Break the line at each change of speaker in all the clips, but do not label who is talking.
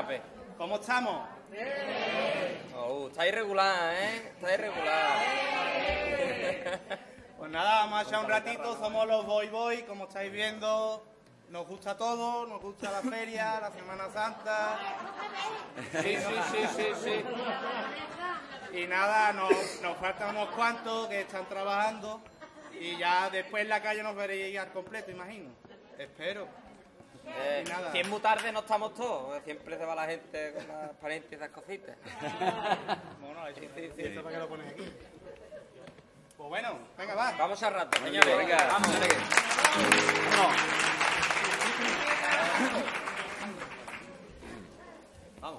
rape. ¿Cómo estamos?
Está irregular, ¿eh? Está irregular.
Pues nada, vamos a echar un ratito, somos los Boy Boy, como estáis viendo, nos gusta todo, nos gusta la feria, la Semana Santa. Sí. Y nada, nos faltan unos cuantos que están trabajando y ya después en la calle nos veréis al completo, imagino. Espero. Y nada.
Si es muy tarde no estamos todos, siempre se va la gente con las parientes y esas cositas.
Bueno, sí. ¿Esto para qué lo pones aquí? Pues bueno, venga, va.
Vamos a rato, señores, venga. Vamos. Vamos.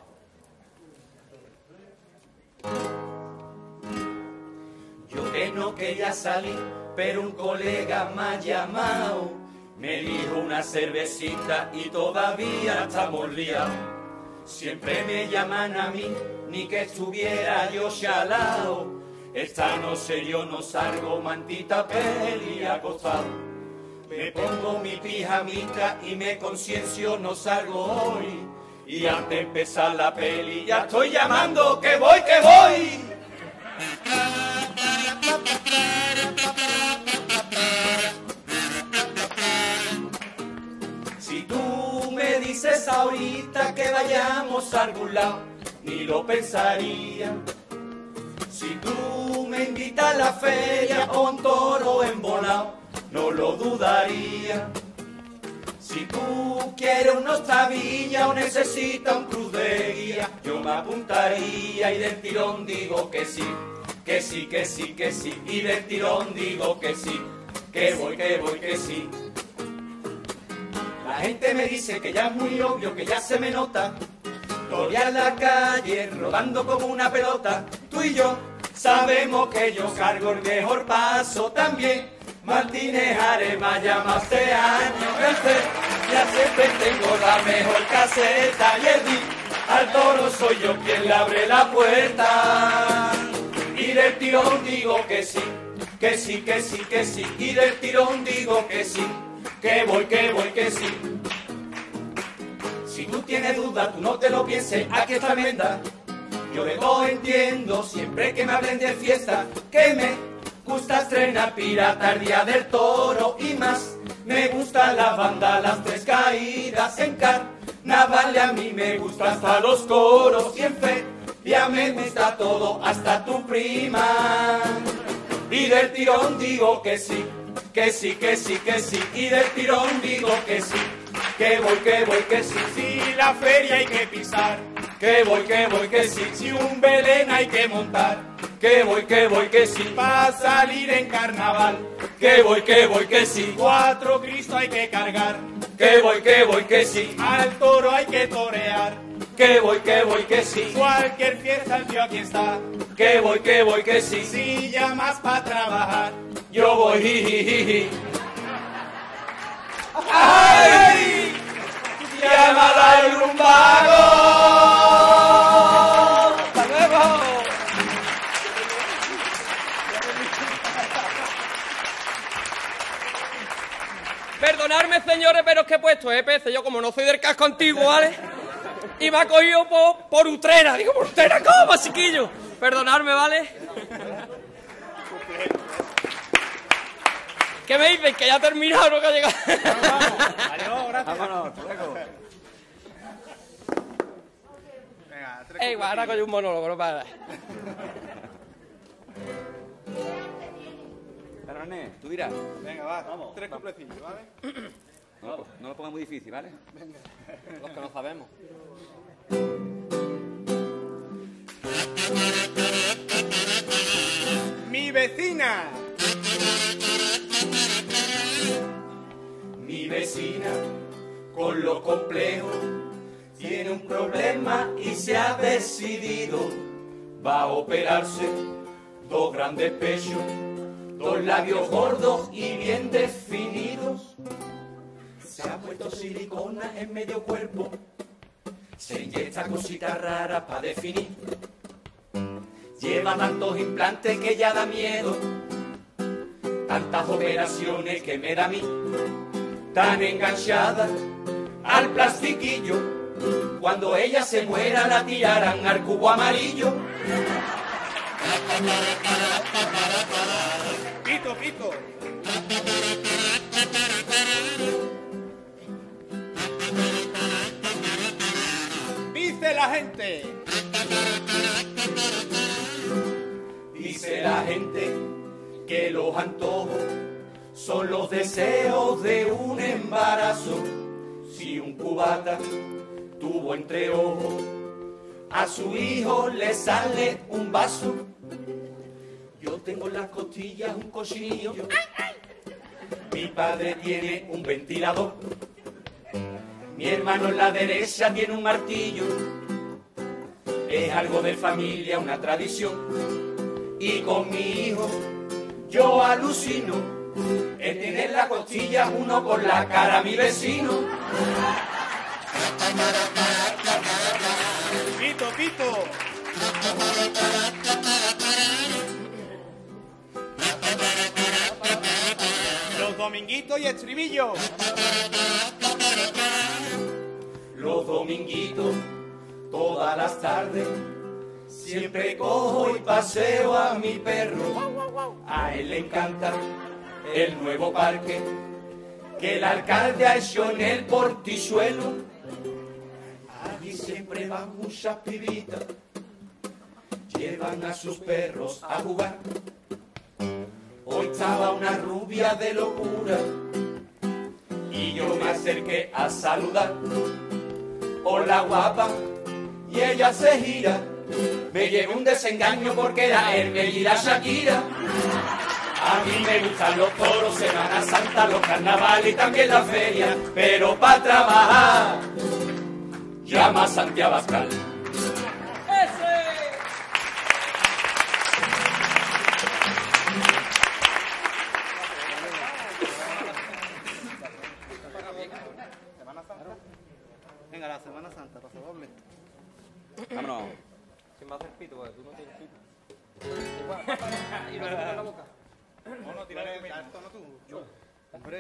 Yo que no quería salir, pero un colega me ha llamado. Me dijo una cervecita y todavía estamos liados. Siempre me llaman a mí, ni que estuviera yo chalao. Esta noche yo no salgo, mantita peli acostado. Me pongo mi pijamita y me conciencio, no salgo hoy. Y antes de empezar la peli ya estoy llamando, que voy, que voy. Si tú me dices ahorita que vayamos a algún lado, ni lo pensaría. Si tú me invitas a la feria o un toro embolado, no lo dudaría. Si tú quieres unos tabillas o necesitas un cruz de guía, yo me apuntaría y del tirón digo que sí, que sí, que sí, que sí. Y del tirón digo que sí, que voy, que sí. La gente me dice que ya es muy obvio, que ya se me nota. Torear la calle, rodando como una pelota. Tú y yo sabemos que yo cargo el mejor paso también. Martínez Arema llama hace años el fe. Ya siempre tengo la mejor caseta. Y el al toro soy yo quien le abre la puerta. Y del tirón digo que sí, que sí, que sí, que sí. Y del tirón digo que sí, que voy, que sí. Si tú tienes dudas, tú no te lo pienses, aquí está menda. Yo de todo entiendo, siempre que me hablen de fiesta, que me gusta estrenar Pirata el día del toro y más. Me gusta la banda, las tres caídas en carnaval, a mí me gusta hasta los coros y en feria me gusta todo, hasta tu prima. Y del tirón digo que sí, que sí, que sí, que sí. Y del tirón digo que sí, que voy, que sí.
Si la feria hay que pisar,
Que voy, que sí.
si un Belén hay que montar,
Que voy, que sí.
para salir en carnaval,
Que voy, que sí.
4 Cristo hay que cargar,
Que voy, que sí.
al toro hay que torear,
Que voy, que sí.
cualquier fiesta el tío aquí está,
Que voy, que sí.
si llamas para trabajar.
Yo voy, jiji. ¡Ay! ¡Llámala el lumbago!
¡Hasta luego! Perdonadme, señores, pero es que he puesto EPS. Yo, como no soy del casco antiguo, ¿vale? Y me ha cogido por Utrera. Digo, ¿por Utrera cómo, chiquillo? Perdonadme, ¿vale? ¿Qué me dicen? ¿Que ya ha terminado, no que ha llegado?
Adiós, gracias.
Vámonos, hasta luego.
Venga, 3
Igual, ahora coño un monólogo, no para.
René, tú dirás.
Venga, va, 3 cuplecillos, ¿vale?
No lo pongas muy difícil, ¿vale?
Los que no sabemos.
Mi vecina.
Mi vecina, con lo complejo, tiene un problema y se ha decidido. Va a operarse 2 grandes pechos, 2 labios gordos y bien definidos. Se ha puesto silicona en medio cuerpo, se inyecta cositas raras para definir. Lleva tantos implantes que ya da miedo, tantas operaciones que me da a mí, tan enganchada al plastiquillo Cuando ella se muera la tirarán al cubo amarillo.
Pito, pito. Dice la gente.
Dice la gente que los antojos son los deseos de un embarazo. Si un cubata tuvo entre ojos, a su hijo le sale un vaso. Yo tengo en las costillas un cochinillo. Mi padre tiene un ventilador. Mi hermano en la derecha tiene un martillo. Es algo de familia, una tradición. Y con mi hijo yo alucino en tener la costilla uno con la cara a mi vecino.
Pito, pito. Los dominguitos y estribillo.
Los dominguitos, todas las tardes, siempre cojo y paseo a mi perro. A él le encanta el nuevo parque que el alcalde ha hecho en el Portizuelo. Allí siempre van muchas pibitas, llevan a sus perros a jugar. Hoy estaba una rubia de locura y yo me acerqué a saludar. Hola guapa, y ella se gira. Me llevé un desengaño porque era Hermes y la Shakira. A mí me gustan los toros, Semana Santa, los carnavales y también la feria. Pero para trabajar, llama a Santiago Abascal.
Venga, la Semana Santa, por favor.
Vámonos.
¿Quién va a hacer pito? Porque tú no tienes pito. Y no te pones la boca.
No, no, tiraré esto, no tú. Yo. Hombre.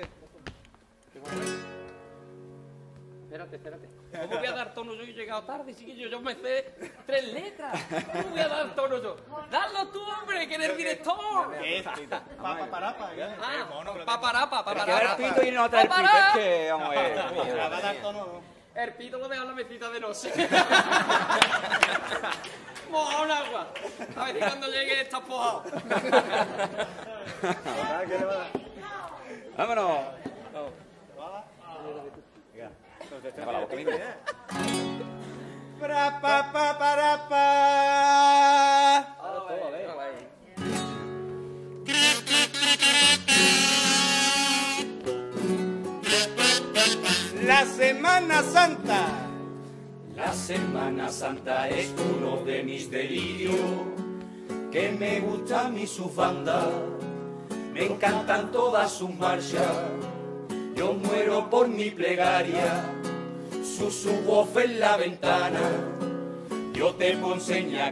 Espérate. ¿Cómo voy a dar tono yo? Yo he llegado tarde, chiquillo. Yo me sé 3 letras. ¿Cómo voy a dar tono yo? ¡Dalo tú, hombre, que eres el director!
¿Qué es? Paparapa.
Paparapa.
Que va el pito y no trae el pito. Es que, vamos a ver.
Va a dar tono, ¿no?
El pito lo deja en la mesita de noche. Moja un agua. A ver si cuando llegue está pojado.
Vámonos. Venga, la boca mismo.
La Semana Santa.
La Semana Santa es uno de mis delirios, que me gusta a mí sus bandas, me encantan todas sus marchas, yo muero por mi plegaria, su subwoofer en la ventana, yo te puedo enseñar a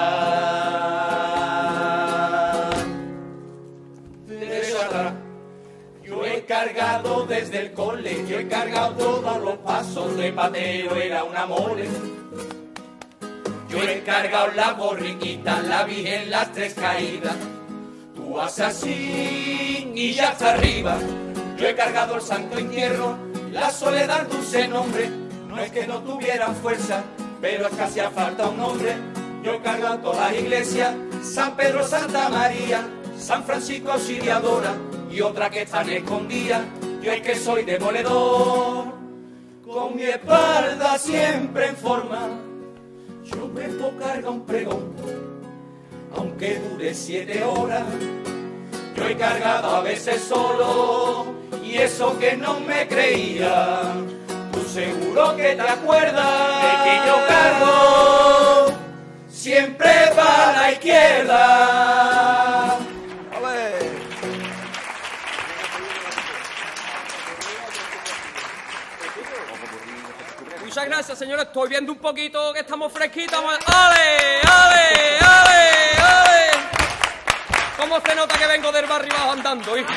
cargar. Derecho atrás. Yo he cargado desde el cole, yo he cargado todos los pasos de patero, era una mole. Yo he cargado la borriquita, la Virgen, las 3 caídas. Tú haces así y ya está arriba. Yo he cargado el Santo Entierro, la Soledad, dulce nombre. No es que no tuvieran fuerza, pero es que hacía falta un hombre. Yo he cargado todas las iglesias, San Pedro, Santa María, San Francisco Auxiliadora y otra que están escondidas. Yo es que soy demoledor, con mi espalda siempre en forma. Yo me puedo cargar un pregón, aunque dure 7 horas. Yo he cargado a veces solo, y eso que no me creía. Tú seguro que te acuerdas de que yo cargo siempre para la izquierda.
Muchas gracias, señores. Estoy viendo un poquito que estamos fresquitos. ¡Ale! ¡Ale! ¡Ale! ¡Ale! ¿Cómo se nota que vengo del barrio abajo andando, hijo?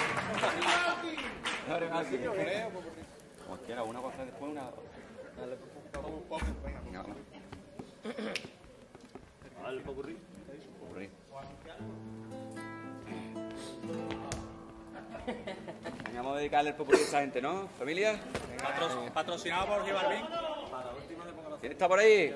Como quiera, una cosa después, una...
Un poco, venga.
Venga, vamos.
¿Al popurrí?
Popurrí. Venga, vamos a dedicarle el popurrí a esta gente, ¿no? ¿Familia?
Patrocinado por Gibarbín.
¿Quién está por ahí?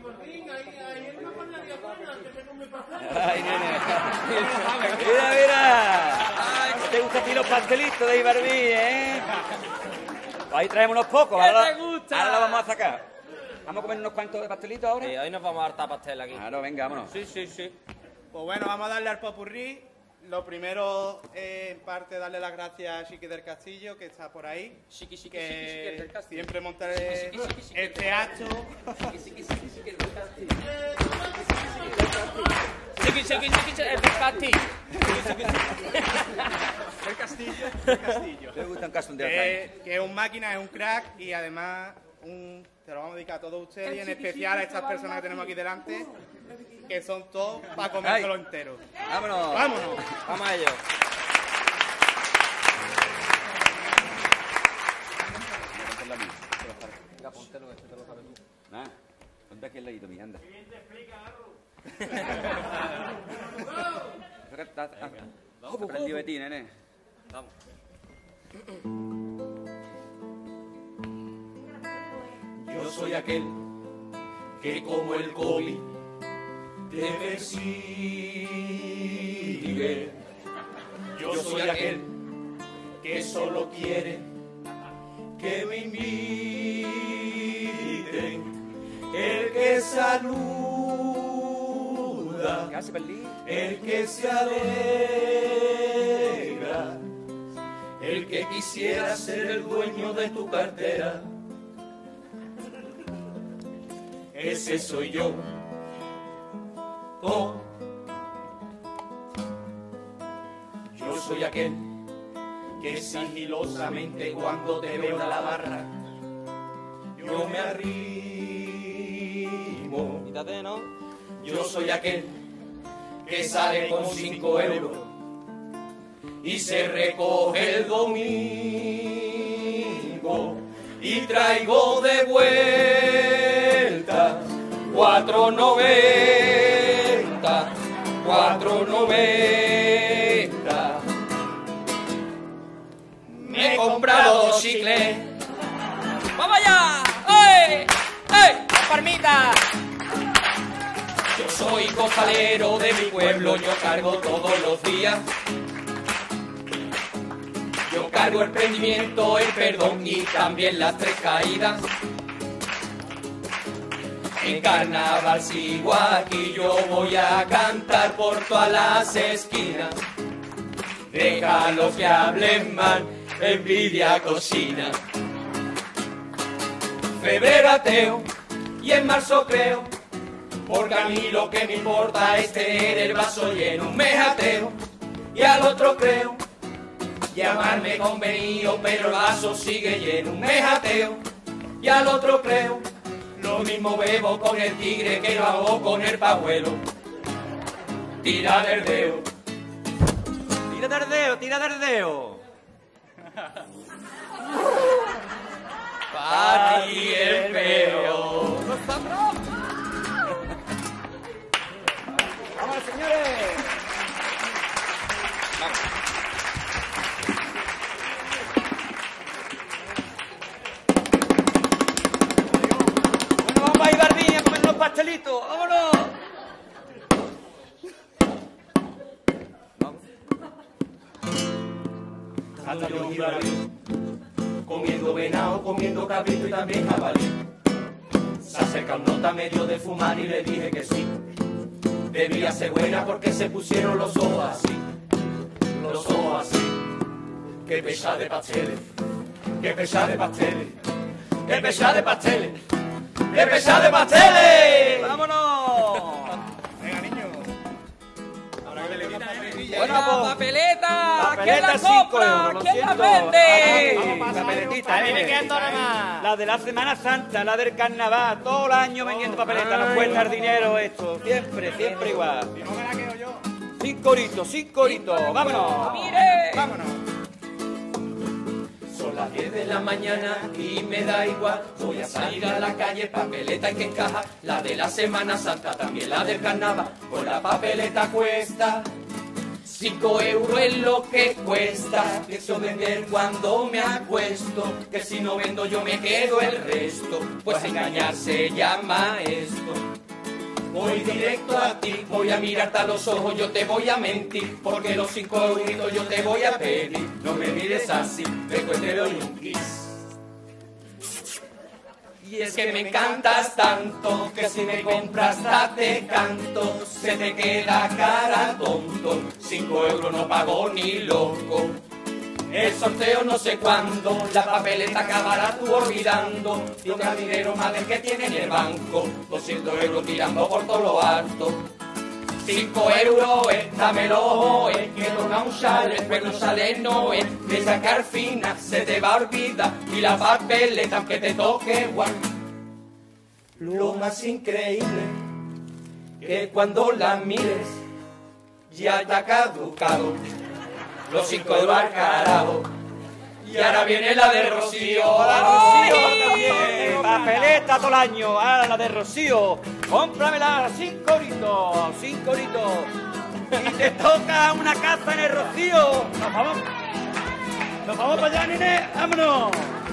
¡Ay, nene! ¡Mira, mira! ¿Te gustan a ti los pastelitos de Ibarbí, eh? Ahí traemos unos pocos.
¿Qué
Ahora,
te gusta?
ahora lo vamos a sacar. ¿Vamos a comer unos cuantos de pastelitos ahora?
Sí, hoy nos vamos a hartar pastel aquí.
Claro, venga, vámonos.
Sí, sí, sí.
Pues bueno, vamos a darle al popurrí. Lo primero, en parte, darle las gracias a Chiqui del Castillo, que está por ahí.
Chiqui, chiqui, chiqui, chiqui,
Que
del Castillo.
siempre monta
Chiqui, chiqui, chiqui,
este acto.
Chiqui, chiqui, chiqui, chiqui, del Castillo. Chiqui, chiqui, chiqui, chiqui, el del Castillo.
El Castillo. El Castillo.
¿Te gusta un caso de
Que es un máquina, es un crack y además te lo vamos a dedicar a todos ustedes y en especial a estas personas que tenemos aquí delante, que son todos para comérselo entero.
¡Vámonos!
¡Vámonos!
Vamos a ello. Venga, póntelo, que te lo sabes tú.
Nada, ponte aquí al ladito, mi anda. Aprendido de ti, nene.
Vamos.
Yo soy aquel que como el COVID te persigue. Yo soy aquel que solo quiere que me inviten. El que saluda,
¿Qué hace, Perlí?
el que se alegra, el que quisiera ser el dueño de tu cartera. Ese soy yo. Oh. Yo soy aquel que sigilosamente cuando te veo en la barra, yo me arrimo.
Quítate, ¿no?
Yo soy aquel que sale con 5 euros y se recoge el domingo y traigo de vuelta 4.90, 4.90. Me he comprado 2 chicles.
¡Vamos allá! ¡Ey! ¡Ey! ¡La palmita!
Yo soy costalero de mi pueblo, yo cargo todos los días. Yo cargo el prendimiento, el perdón y también las 3 caídas. En carnaval sigo aquí, yo voy a cantar por todas las esquinas. Déjalos que hablen mal, envidia cocina. Febrero ateo y en marzo creo, porque a mí lo que me importa es tener el vaso lleno. Un mes ateo y al otro creo, llamarme convenido pero el vaso sigue lleno. Un mes ateo y al otro creo, lo mismo bebo con el tigre que lo hago con el pajuelo. Tira del dedo.
¡Tira dardeo, tira dardeo!
Pa' ti el peo.
¡Vamos, señores! Bueno, vamos a Ibarbí a comer unos pastelitos. ¡Vámonos!
Tanto yo iba bien, comiendo venado, comiendo cabrito y también jabalí. Se acerca un nota medio de fumar y le dije que sí. Debía ser buena porque se pusieron los ojos así, los ojos así. Qué pesada de pasteles, qué pesada de pasteles, qué pesada de pasteles, qué pesada de pasteles.
¡Vámonos!
Venga, niño. Ahora que le quitan papelilla.
Bueno,
¡Venga,
pues,
papeleta! ¿Quién la
papeleta 5
compra?
euros, lo
¿Quién la
siento.
vende?
Aquí, papeletita,
A mí me
nene.
quedan 2 nada más.
La de la Semana Santa, la del carnaval, todo el año vendiendo papeletas, nos cuesta el dinero esto, siempre, siempre igual.
Si no me la quedo yo.
5 euritos, 5 euritos, vámonos.
¡Mire!
Vámonos.
Son las 10 de la mañana y me da igual. Voy a salir a la calle, papeleta hay que encajar. La de la Semana Santa, también la del carnaval. Con la papeleta cuesta 5 euros es lo que cuesta. Pienso vender cuando me acuesto, que si no vendo yo me quedo el resto. Pues engañar se llama esto. Voy directo a ti, voy a mirarte a los ojos, yo te voy a mentir, porque los 5 euritos yo te voy a pedir. No me mires así, después te doy un kiss. Y es que me encantas tanto, que si me compras date canto, se te queda cara tonto, 5 euros no pago ni loco. El sorteo no sé cuándo, la papeleta acabará tú olvidando. Tendrás dinero más del que tiene en el banco, 200 euros tirando por todo lo alto. 5 euros, dámelo, es que no un sale, después no sale, no es de sacar fina, se te va a olvidar, y la papeleta aunque te toque igual. Lo más increíble, que cuando la mires, ya está caducado. Los 5 euros al carajo. Y ahora viene la de Rocío.
¡La Rocío también! Papeleta todo el año. Ahora la de Rocío. Cómpramela, 5 euritos. 5 euritos. Y te toca una casa en el Rocío. Nos vamos. Nos vamos para allá, nene. ¡Vámonos!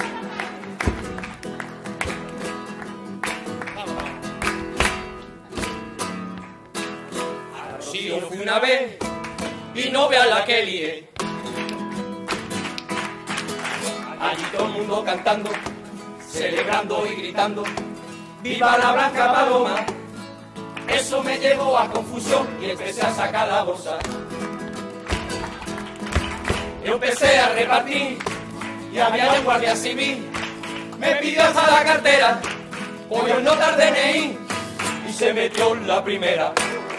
A Rocío fui una vez y no veas la que lié. Allí todo el mundo cantando, celebrando y gritando, ¡viva la Blanca Paloma! Eso me llevó a confusión y empecé a sacar la bolsa. Yo empecé a repartir y había un guardia civil. Me pidió hasta la cartera, cogió el nota del DNI y se metió en la primera.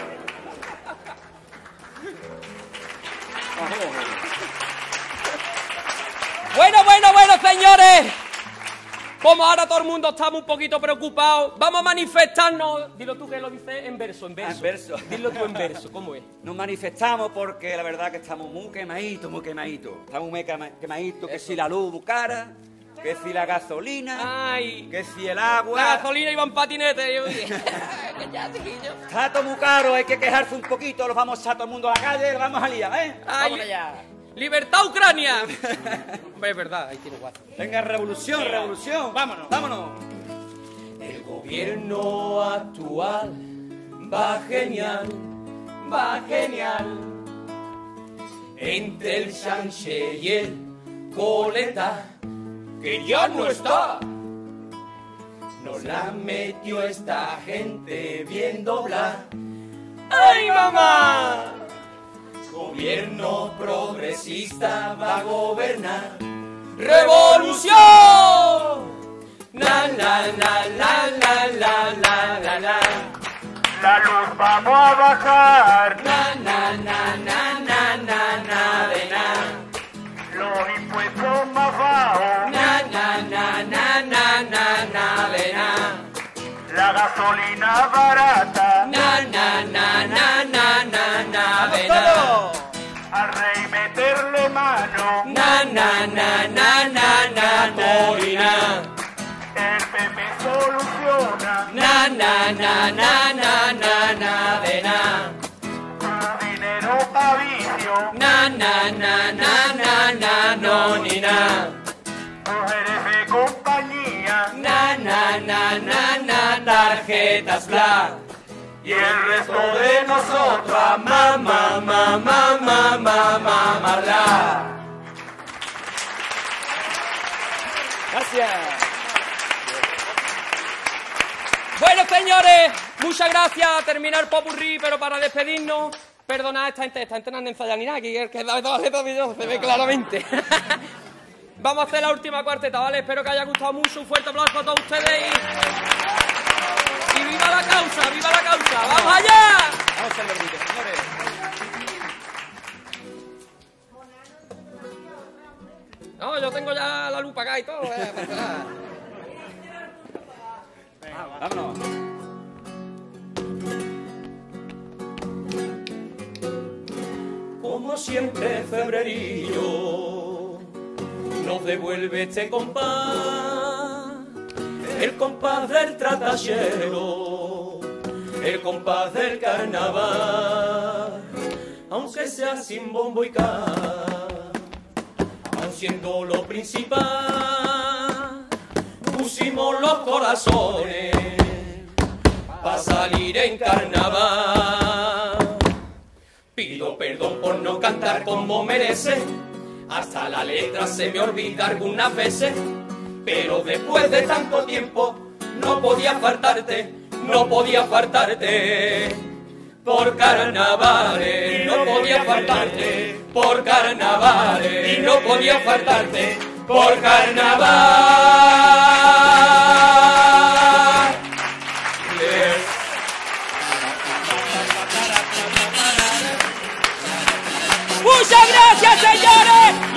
Bueno, señores. Como ahora todo el mundo estamos un poquito preocupados, vamos a manifestarnos. Dilo tú que lo dices en verso, en verso.
En verso.
Dilo tú en verso, ¿cómo es?
Nos manifestamos porque la verdad que estamos muy quemaditos, muy quemaditos. Estamos muy quemaditos, que si la luz muy cara, que si la gasolina,
Ay,
que si el agua.
la gasolina iba en patinete. Yo...
Está todo muy caro, hay que quejarse un poquito, los vamos a echar todo el mundo a la calle, lo vamos a liar, ¿eh?
Ay,
Vamos allá.
¡Libertad Ucrania! Hombre, es verdad, ahí tiene guapo.
Venga, revolución, revolución.
Vámonos.
Vámonos.
El gobierno actual va genial, va genial. Entre el Sánchez y el Coleta, que ya no está, nos la metió esta gente bien doblar. ¡Ay, mamá! Gobierno progresista va a gobernar. ¡Revolución! La la la la la la la la la.
La luz vamos a bajar,
Na na na na na na na de na.
los impuestos más bajos,
Na na na na na na na de na.
la gasolina barata,
Na na na na na na na de na.
¡Vamos
al rey meterle mano,
Na na na na na na Torina.
el PP soluciona,
Na na na na na na na de na.
tu dinero pa' vicio,
Na na na na na na no ni na.
mujeres de compañía,
Na na na na na tarjetas black.
y el resto
De nosotros a mamá, mamá, mamá, mamá, mamá.
Gracias.
Bueno, señores, muchas gracias. A terminar popurrí, pero para despedirnos, perdonad, esta gente no anda ensayando ni nada, que se ve claramente. Vamos a hacer la última cuarteta, ¿vale? Espero que haya gustado mucho. Un fuerte aplauso a todos ustedes y ¡viva la causa! ¡Viva la causa! ¡Vamos allá!
Vamos a ver, señores.
No, yo tengo ya la lupa acá y todo.
Vámonos.
Como siempre, febrerillo,
nos devuelve este compás, el compás del tratachero, el compás del carnaval, aunque sea sin bombo y cal, aun siendo lo principal, pusimos los corazones pa' salir en carnaval. Pido perdón por no cantar como merece, hasta la letra se me olvida algunas veces, pero después de tanto tiempo no podía faltarte, no podía faltarte. Por carnavales, no podía faltarte, por carnavales, y no podía faltarte, por carnaval. ¡Muchas gracias, señores! ¡Y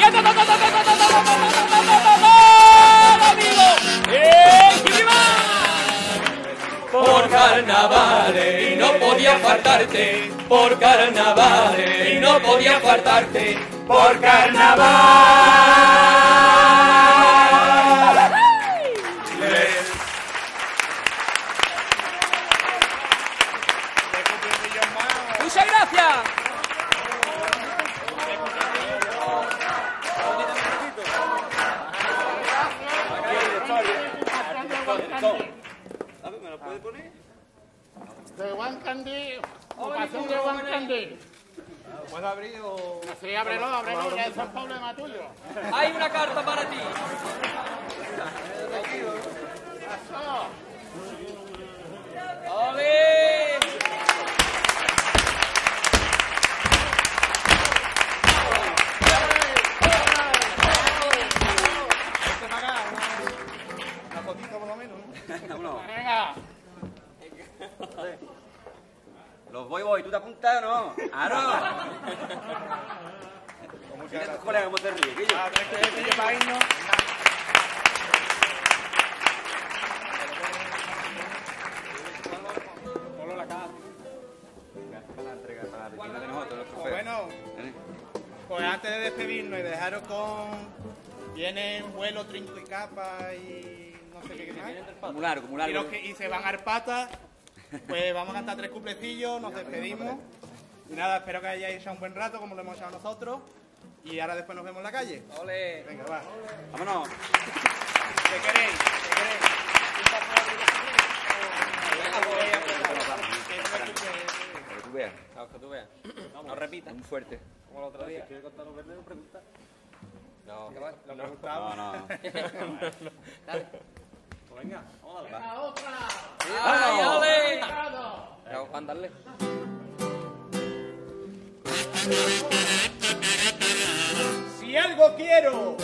por carnavales y no podía faltarte, por carnavales y no podía faltarte, por carnaval. Muchas gracias.
¿Me lo puede poner?
De Juan Candí, ocupación de Juan Candí.
¿Puedo abrir o...?
Sí, ábrelo, que eso es problema tuyo.
Hay una carta para ti. ¡Ole!
Una fotito por lo menos, ¿no?
Venga.
Los voy, ¿tú te apuntas o no? ¡Claro! Mira tus colegas cómo te ríes, que yo.
Ah, pero es que yo para irnos...
Ponlo la cara. Para la entrega, para la retina de nosotros, los
Pues
trofeos.
bueno, pues antes de despedirnos y dejaros con... Vienen vuelo, trinco y capa y... no sé qué más.
Como largo, como largo.
Y se van a Arpata, pues vamos a cantar 3 cuplecillos, nos despedimos. Y nada, espero que hayáis echado un buen rato como lo hemos echado nosotros. Y ahora después nos vemos en la calle.
¡Ole!
Venga, va.
Vámonos.
¿Qué queréis? ¿Qué queréis?
Para que tú veas.
Claro, que tú veas. No repitas.
Muy fuerte.
Como el otro día. ¿Quieres contar los verdes o preguntar? No,
Lo preguntamos.
No.
dale.
Pues venga, vamos a darle.
¡Ay, ole! Venga, Juan, dale.
Si algo quiero,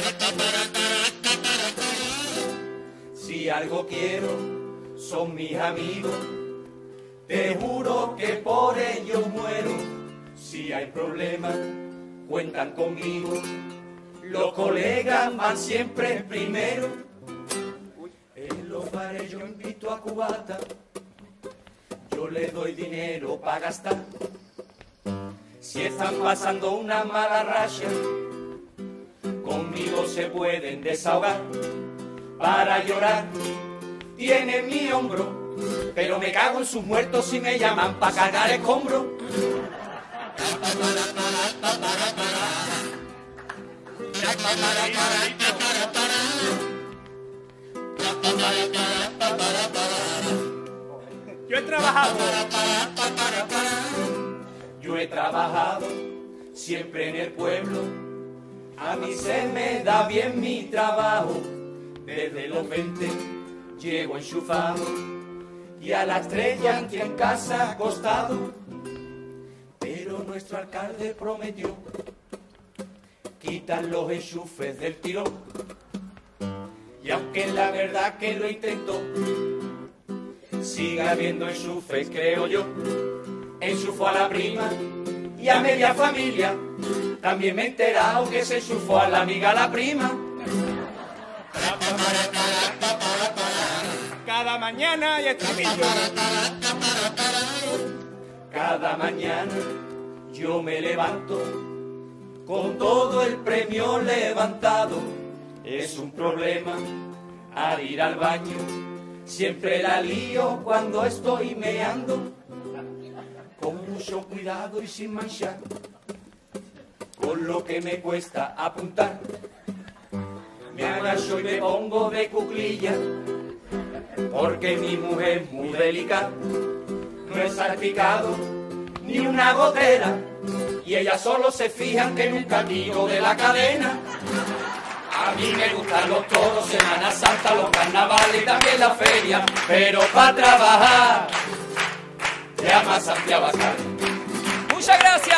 Si algo quiero, son mis amigos. Te juro que por ellos muero. Si hay problemas, cuentan conmigo. Los colegas van siempre primero. En los bares yo invito a cubata. Yo les doy dinero para gastar. Si están pasando una mala racha, conmigo se pueden desahogar. Para llorar tiene mi hombro, pero me cago en sus muertos si me llaman para cargar escombros.
yo he trabajado.
Yo he trabajado siempre en el pueblo, a mí se me da bien mi trabajo. Desde los 20 llego enchufado y a la estrella ante en casa acostado. Pero nuestro alcalde prometió quitar los enchufes del tirón. Y aunque la verdad que lo intentó, sigue habiendo enchufes, creo yo. Enchufó a la prima y a media familia. También me he enterado que se enchufó a la amiga, a la prima.
Cada mañana y estribillo.
Cada mañana yo me levanto con todo el premio levantado. es un problema al ir al baño. Siempre la lío cuando estoy meando, con mucho cuidado y sin manchar, con lo que me cuesta apuntar. Me agacho y me pongo de cuclilla, porque mi mujer es muy delicada. No he salpicado ni una gotera, y ellas solo se fijan que nunca tiro de la cadena. A mí me gustan los toros, Semana Santa, los carnavales y también la feria, pero para trabajar llama a Santiago Abascal.
¡Muchas gracias!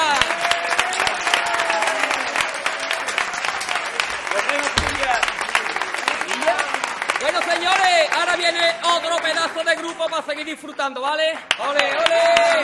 Bueno, señores, ahora viene otro pedazo de grupo para seguir disfrutando, ¿vale? ¡Ole, ole!